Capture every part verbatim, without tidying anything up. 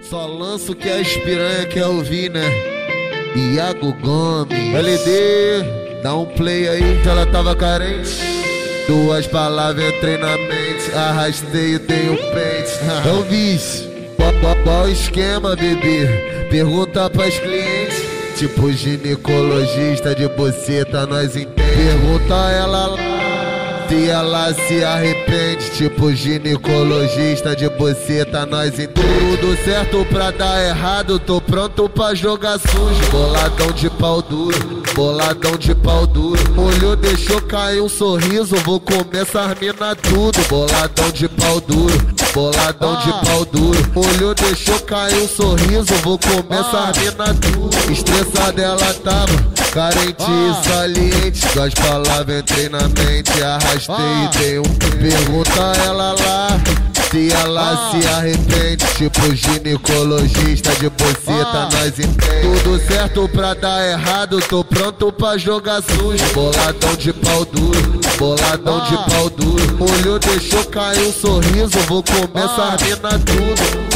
Só lanço que as piranha quer ouvir, né? Iago Gomes, L D, dá um play aí que ela tava carente. Duas palavras entrei na mente, arrastei e dei um pente. É o vício, qual, qual, qual esquema, bebê? Pergunta pras clientes. Tipo ginecologista de buceta, nós entende. Pergunta ela lá se ela se arrepende. Tipo ginecologista de buceta, nós entende. Tudo certo pra dar errado, tô pronto pra jogar sujo. Boladão de pau duro, boladão de pau duro. Olhou, deixou cair um sorriso, vou comer essas mina tudo. Boladão de pau duro, boladão de pau duro. Olhou, deixou cair um sorriso, vou comer essas mina tudo. Estressada ela tava, carente e saliente. Duas palavras entrei na mente, arrastei e dei um. Pergunta ela lá se ela se arrepende. Tipo ginecologista de buceta, nós entende. Tudo certo pra dar errado, tô pronto pra jogar sujo. Boladão de pau duro, boladão de pau duro. Olhou, deixou cair um sorriso, vou comer essa mina tudo.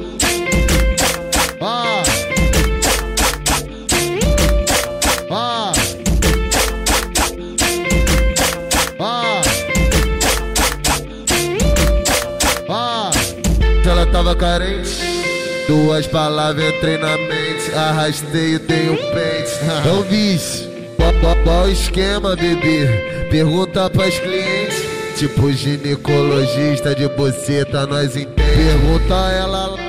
Ah. Ah. Ah. Ah. Ela tava carente, duas palavras entrei na mente, arrastei e dei um pente. É o vício, qual, qual, qual esquema, bebê? Pergunta pras clientes. Tipo ginecologista de buceta, nós entende. Pergunta ela lá